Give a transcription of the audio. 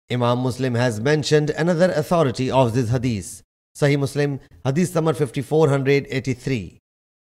Imam Muslim has mentioned another authority of this hadith. Sahih Muslim, hadith number 5483.